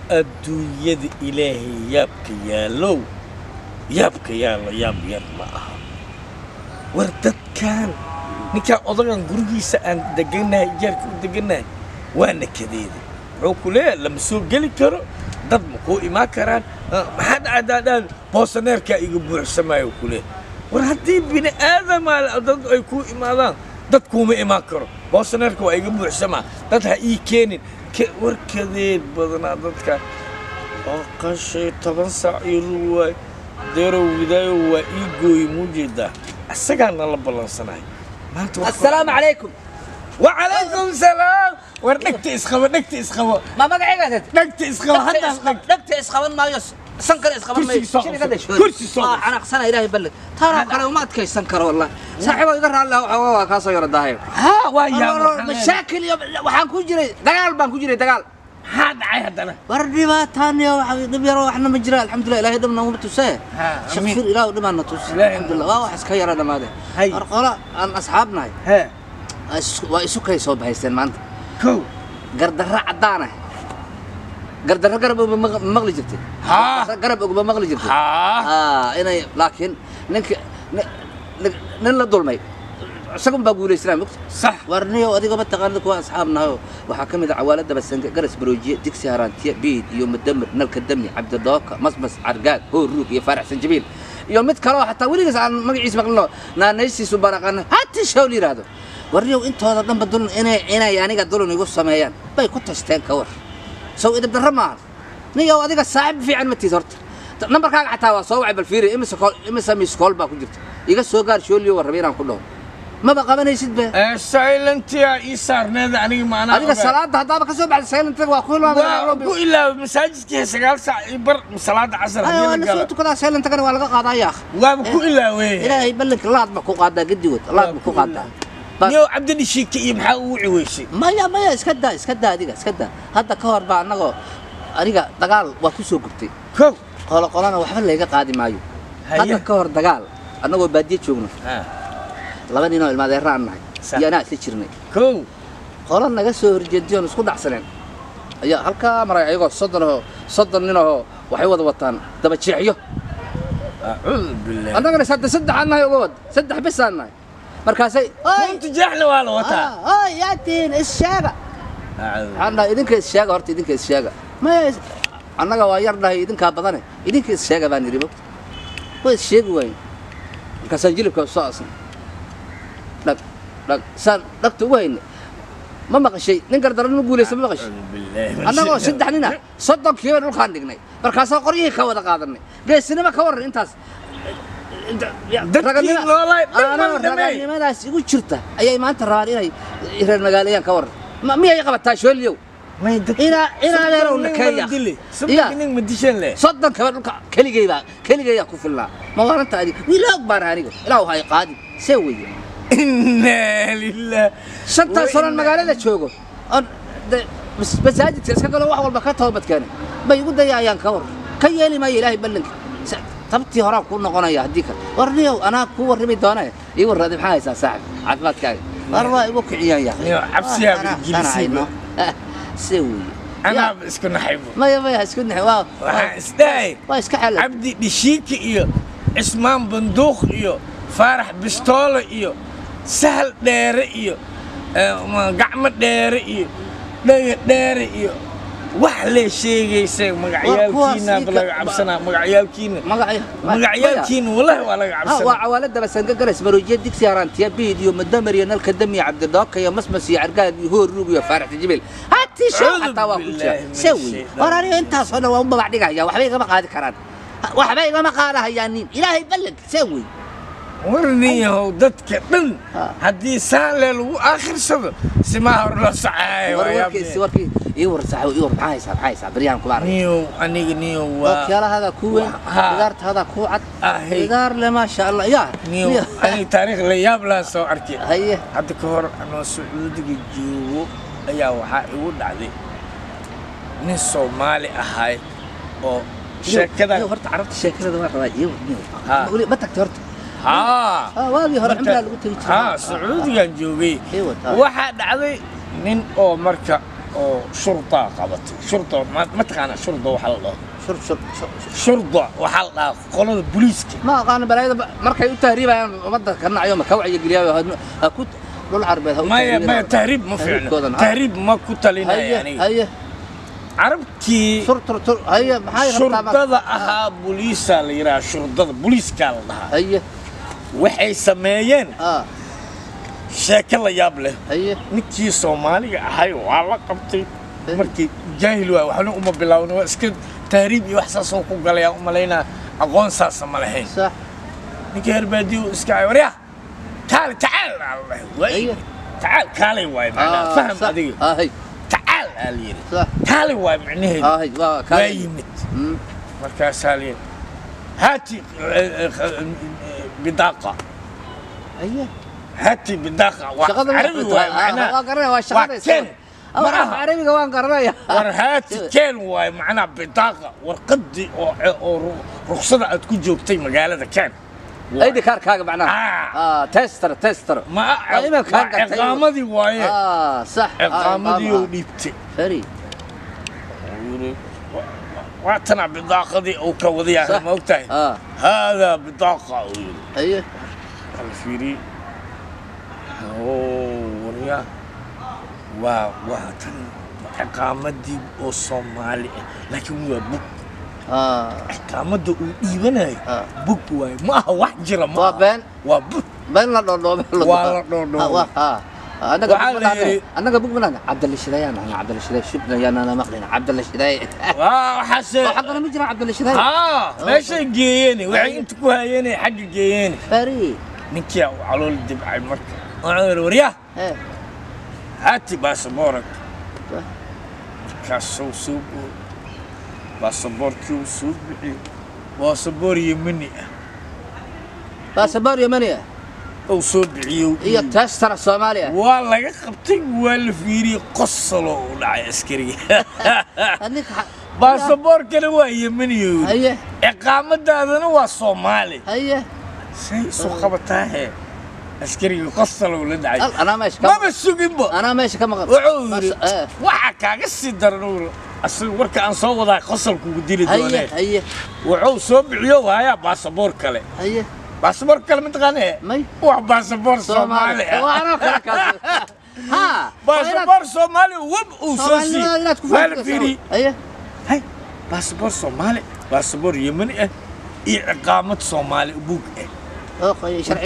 adduunyada ilaahay yaabka yaallo yaab yar ma aha war dadkan ninkaan odagan gurigiisa aan deganahay ijaarka u deganahay waana kadeeday wuxuu ku leeyahay lama soo geli karo dad ma kuu imaan karaan maxaa dhacdaadhaan boosaneerkaa iga buuxsamaayo ku leeyahay war haddii bini aadama dad ay kuu imaadaan dad kuuma imaan karo boosaneerka waa iga buuxsamaa dad ha ii keenin war kadeed badanaa dadkan oo qashay 10 saac iyo lug waay deerow widaayo waa ii gooyi muujeedaa asagaana la ballansanahay السلام عليكم. وعليكم السلام. ونكت إسخبة ما مقعد نكت إسخبة نكت إسخبة ما يس سنكر إسخبة ما يس كرسي صوت أنا قصنا إلهي بلد ترى أنا ما أتكي سنكر والله صاحبه يقرر الله وحوا كاسو يرد هاي ها ويا مشاكل وحنكون جري دقال بنكون جري دقال هذا عهد أنا وردي ما تاني وحبيبي يروح إحنا مجرى الحمد لله إلهي دمنا هو بتوسه شكر إله ودمنا نتوس الحمد لله وحس خير هذا ما ده أرقلا أن أصحابنا ها ويسوق يصوب هيستن ما أنت كو قرد الرعدانة قرد الرقرب بمغلي جبتي قرب بمغلي جبتي أنا لكن نلا ظلمي سكون بقول إسلام صح ورني وأديك بتقارنك وأصحابنا وحكم إذا عوالد بس جرس بروجي ديك سهران بيد يوم الدمر نلك الدمي عبد الضاق مصمص عرقال هو الروك يفرح سنجبيل يوم متكروا حتى ولي عن مقعيس مقلنا نانيسي سبارقنا حتى شاولي رادو ورني وأنت هذا دم بدون أنا يعني قدرون يقص سمايان باي كنت أستين كور سو إذا بدرمان نيجا وأديك الصعب في عن متي زرت نمبر كان حتى وصوعب الفيري إما سمي سكول باكوجرت يجا سوقار شولي وربينا كلهم ما بقى بني سيد به سايلنت يا إيسار نادى عني معنا هذيك الصلاة هذا بقى سوى بعد سايلنت وأقول ما بقول إلا مساجد كه سجال ساعة يبر صلاة عصر أيوة أنا سويت كذا سايلنت كان ولا قاعد يا أخ وبقول إلا وين إلا يبلك الله بكو قاعد قدي وت الله بكو قاعد نيو عبد الشيك يمحوي ويشي ما يا اسكدا هذيك اسكدا هذا كهر بقى نقول أريجا دجال وكوسو قبتي كم قال أنا وحنا اللي قاعد معي هذا كهر دجال أنا قول بدي تشوفنا لبني نوع الماذا يرعنا يا ناس تشرني كو قالنا جسور جديون سكون أحسنين يا هالكا مرة يقول صدرنا وحيوض وطن دب تشيعيه أعوذ بالله أنا قلنا سد عنها يقول سد حبس عنها مركزي كنت جحل ولا وطن يا تين الشاقة عنا إذنك الشاقة هرت إذنك الشاقة ما أنا قوايرنا إذنك هبطنا إذنك الشاقة باني ريبو هو الشاق وين كسجلك وصاص لك سان لك وين ما بقى شيء نقدر نقول ليس ما بقى شيء أنا قلت سد عننا صدق كيف نروح عندنا مركز قريه كودا قادرني جاي سينما كور أنت رجعني ما ناس يقول شرطة أي ما أنت راري هاي المجالية كور ما مية يقبل تاشول اليوم ما يدك إنا ليرون كيا يا صدق كمان كلي جاي أكو في الله ما هو أنت هذي ولا أكبر هذي لا هاي قادم سوي إنا لله شنطة صار المجال تشوفه بس هذه تسكت لو أول بكرة هو بتكلم بيقول ده يا كور كي يلي ما يلاقي بلنك تبتي هراء كون قنايا هديك ورنيو أنا كور رمي دانا يقول رادي بحاجة ساعد عقبات كاي أروى يبوك عيان يا عبسي يا بجلسين سوي أنا اسكن حيبه ما اسكن حوا استاي اسكحل عبدي بشيك إيو عثمان بندوق إيو فرح بستولة إيو سهل دير إيو قعمة دير إيو دير إيو وحلي شيء يسوي مقعيال كينا بلا عبسنا مقعيال كينا والله ولا عبسنا هو عوالد بس انقرس بروجي ديك سياران تيبيد يوم الدمر ينال كدمي عبد الضاق يا مسمس يا عرقان هو الروق يا فرح الجبل هاتي شو حتى واقول سوي وراني انت صنا وهم بعد يا وحبيبي ما قاعد كران وحبيبي ما قالها يعني الهي بلد سوي ورني هو دتك من هدي سالة لو آخر سبب سماه ولا سعاي وركي يور عايسة بريان كبار نيو وكيلا هذا كوين إدارت هذا كوعد إدار لما شاء الله يا نيو أنا تاريخ الأيام لا سو أركي هي هذا كهر أنا سعودي جو أيا وحا يود عليه نسو مالي أهاي أو شكله يو هرت عرفت شكله ده مرة يو نيو ما تكترت واقي هر عمرها اللي قلت سعودي جوبي واحد علي نين أو مركب oo shurta qabatay shurta ma taqaana shurta waxa la dhaho شر shurta waxa la dhaho qolada booliiska ما قانا بلايدا markay u tahriibayaan umada kana ayo ma ka wacyi geliyo ku dhul carbeed ما تهريب ما فعلا تهريب ما كنت لنا يعني هي عربتي شرطه هي maxay shurtada ahaa booliiska la yiraahdo shurtada booliiska la dhahaa هي waxay sameeyeen sheeko la yaab leh هي ninkii Soomaaliga ahay waa la qabtay markii jaahil waa waxna uma bilaawno iska tahriib iyo wax saasoo ku galay u maleynaa aqoon saas ma lahayn صح ninkii herbaadiyo iska wariya تعال تعال الله تعال كالي واي معناها فهم هذه هي تعال قال صح كالي واي معناها هي كالي يمت مركز سالين هاتي بطاقة هي هاتي بطاقة عربي واي معناها وكن مرة عربي كمان قرنايا ورهاتي كان واي معناها بطاقة ورقدي أو رخصة تكون جوبتي مقالة كان ايدي كاركاga macnaha tester ma iqaamadii waaye صح iqaamadii oo dhibtay fari waatana bidaaqadii oo ka wadiyaa ma ogtahay hada bidaaqa ايه alfiri oo wariya waa tan iqaamadii oo Soomaali laakiin waa bug iqaamada uu dhiibanayo bug waay ma aha wax jira ma waa bug been la dhoodhoobe waa la dhoodhoobe annaga bug manana Cabdalla Shidayaan ana Cabdalla Shiday shibna yana maqlina Cabdalla Shiday xasee xaqna ma jira Cabdalla Shiday meeshay geeyeen waxay inta ku hayeen xaq geeyeen fari ninkii calool dibcay marka wariya hati baasaboork kaasoo suuq baasaboorkii uu soo bixiyay baasaboor Yemeni baasaboor Yemeni oo soo bixiyay iyo tester Soomaaliya waa laga qabtay waa la fiiriyay qoslo u dhacay askariga baasaboor kale waa Yemeni haye iqaamadaadana waa Soomaali haye say soo qabataa askariga qoslo la dhacay ana meesha ma sugimbo ana meesha ka maqan waxa kaaga sii daran أصل ورك أن صوّد قصر كوديل الدولة. هي. وعو صبعيو وهاي باسبور كله. هي. باسبور كله من تغني. ماي. وباسبور صومالي. وأنا كذا. ها. باسبور صومالي وسوسي. ما فيري. هي. هاي. باسبور صومالي. باسبور يمني. إقامة صومالي بوك. أوكي شرعي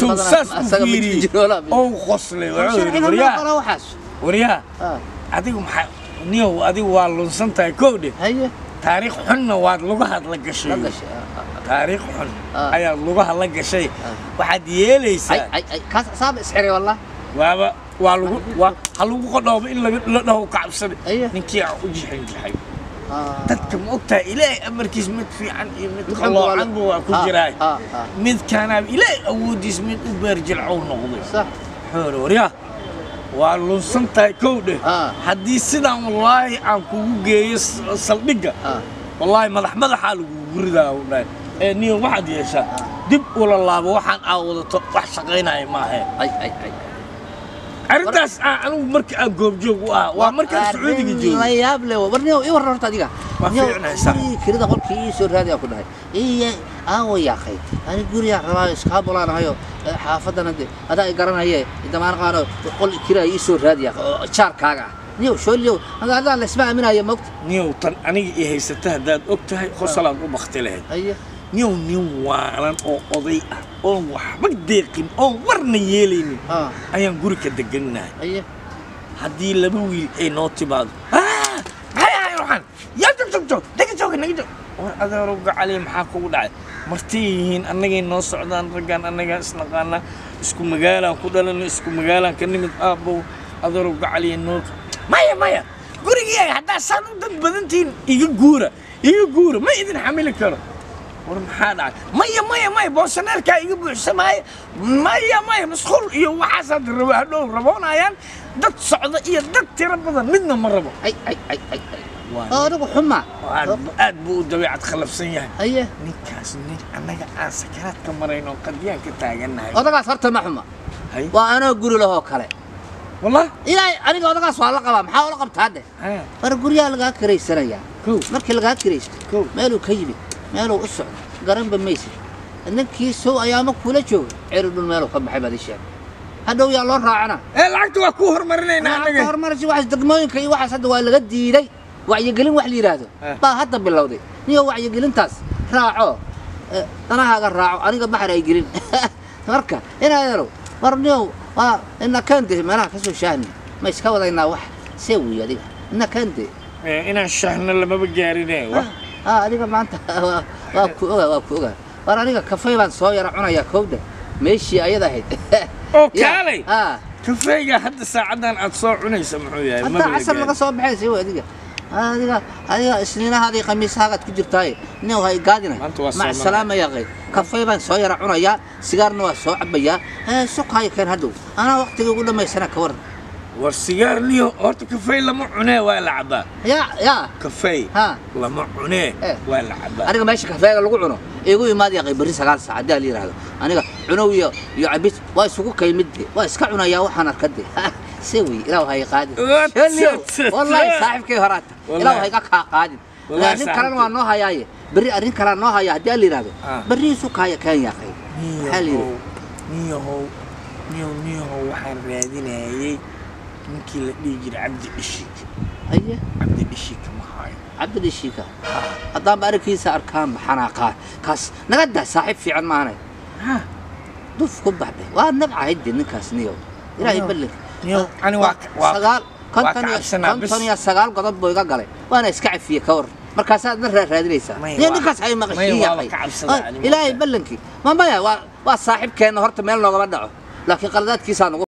بدنا. أو خصلي. وريا. وريا. أديكم نيو أدي والله سنتي كودي هي تاريخ حنا واد لغة لقى شيء تاريخ حنا أي لغة لقى شيء واحد يليس أي كاس صاب سحري والله وابا هلو قدام إلا له كعب سنة أيه نكيع وجهين جحي تذكر وقتها إلى أمريكا مت في عن مت الله عنه وكجراي مت كان إلى أودي مت وبرجع عون نقضي صح حلو ريا والله سنتي كودي حدي سنة والله عنكو جيس صلبقة والله مدح حاله وردا والله نيو واحد يشا دب ولا الله وحن عوض wax shaqeynay ma ahay ay arintaas anu markii aan goob joog waa markii Sacuudiga joogay la yaab leh warniyo i war horta adiga waa fiicnaysaa kirida qolkii soo raadiya ku dhahay aawo yaaqay ani guriga rabaa iska bolaanayo xaafadana ada ay garanayay damaan qaano qol kira ii soo raadiya jaarkaaga niyo shooliyo hada la isma aaminayo moqt niyo tan aniga i haysata hadaad ogtahay qosalaan u baqti lahayd niyo waalan oo oday ah oo waxba deeqin oo warna yeelaynin ayaan guri ka deganahay haddii laba wiil ay noo timaado hay waxaan yaa joog naga joog adeero gacali maxaa kugu dhacay martiyihiin annagay noo socdaan raggan annaga isnaqaana isku magaalaan ku dhalanay isku magaalaan ka nimid aabbow adeero gacali noo maya gurigii haddaa saan u dad badantiin iga guura ma idin xamili karo war maxaa dhacay maya boosaneerkaa iga buuxsamaaye maya masquul iyo waxaasaad hadhow raboonayaan dad socda iyo dad tiro badan midna ma rabo ay anigu xuma aad buu u dabeecad khalafsan yahay aye ninkaas nin annaga aan sakaraadka marayno qadiyaan ka taagannahay odagaas horta ma xuma waa anoo guri lahoo kale والله ilaahay aniga odagaas waa la qabaa maxaa ula qabtaa hadde war guryaha lagaa kiraysanaya markii lagaa kiraysto meeluu ka yimid meeluu u socdo garanba maysid ninkii soo ayaama kula jooga ciridhul meeluu ka baxay baad ii sheeg hadhow yaa loo raacana lacagta waa ku hormarinaynaa anaga hormarsi waxaas degmooyinka iyo waxaas hadda waa laga diiday wacyigelin wax la yidhaahdo baa hadda bilowday niyo wacyigelintaas raaco danahaaga raaco aniga baxar ay gelin marka inaadeerow war niyow waa ina kande meelaha ka soo shaahni ma iska wadaynaa wax see wiy adiga ina kande inaan shaahno lamaba gaarine adiga maanta waa ku ogaa war aniga kafay baan soo yara cunayaa kowda meeshii ayada ahayd oo kaalay kafayga hadda saacadan aad soo cunaysa muxuu yahay hadda casar laga soo baxay way adiga isniinahaadii khamiisahaagaad ku jirtaaye nin hay gaadina mac salaama yaqay kafay baan soo yara cunayaa sigaarna waa soo cabayaa suqaayo keen hadhow anaa waqtigii ugu dhammaysana ka waran war sigaar niyo horta kafay lama cunee waa la cabaa ya kafay lama cunee waa la cabaa aniga meesha kafayga lagu cuno igu imaad yaqay bari 9 saac haddii la yiraahdo aniga cunow iyo cabid waa isugu kaymid waa iska cunayaa waxaan arkade سوي لا وهي قادم والله صاحبك هرات لا وهي قادم لكن كلام وانو هياي بري ارين كلام نو هيا دي اللي رابي بري سوق هيا كان يا اخي حالي نيو waxaan raadinayay ninkii la dhigi jiray Cabdi Ishik aye Cabdi Ishik ma hayo Cabdi Ishik hadaan baarkiisa arkaan xanaaqa kaas naga daa saaxiib fiican maanay duf ku baxday waa nabcayd ninkaas niyo ilaahay ballig أنا سجال كنتني سجال قضب بويجا قلي وأنا إسكعب فيه كور مركزات مرة رادليسا يعني كاس هاي مغشية إلهي بلنكي ما بيا وصاحب كان هرت ميل نوع بدعه لكن قلدات كيسان